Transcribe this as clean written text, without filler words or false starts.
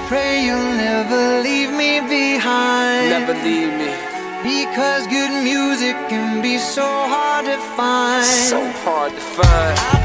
pray you'll never leave me behind. Never leave me. Because good music can be so hard to find. So hard to find.